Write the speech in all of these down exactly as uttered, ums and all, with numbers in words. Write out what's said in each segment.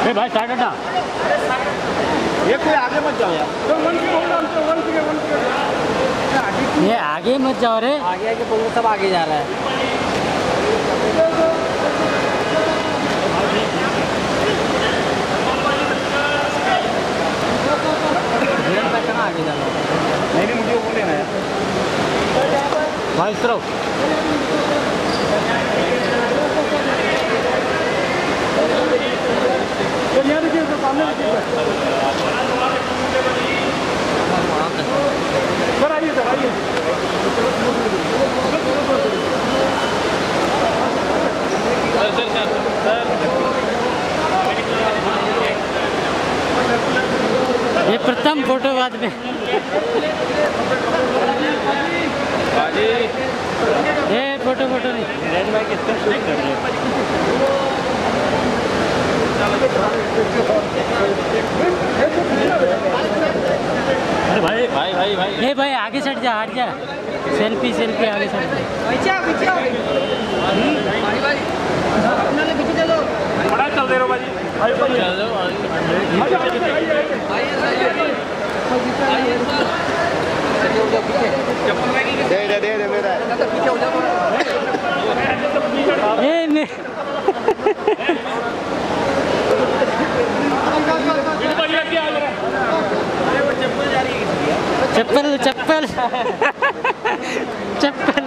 ए भाई स्टार्ट हटा। ये कोई आगे मत जाओ यार। ये आगे मत जाओ रे। आगे आगे बोलो, सब आगे जा रहा है। कहाँ आगे जाना? नहीं नहीं मुझे वो लेना है भाई इस तरफ। सर आइए सर आइए। सर सर सर ये प्रथम फोटो बाद में। ये फोटो फोटो नहीं। रेड भाई कितना शूट कर रहे हैं। अरे भाई भाई भाई भाई ये भाई आगे सट जा, हट जा। सेल्फी सेल्फी आगे सट जा। पीछे पीछे भाई भाई अपना ले पीछे चलो। बड़ा चल दे रहो भाई। भाई चल दो दे दे दे दे मेरा पीछे हो जाओ। ये मैं चप्पल चप्पल चप्पल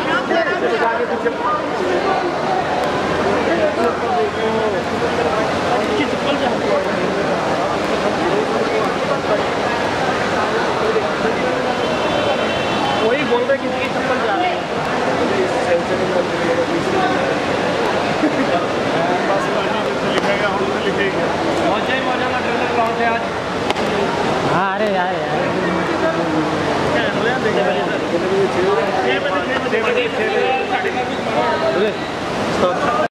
वही बोल रहे किसकी चप्पल जा रही है। मौजा ही मौजा का ट्रेलर लॉन्च है आज। हाँ अरे यार यार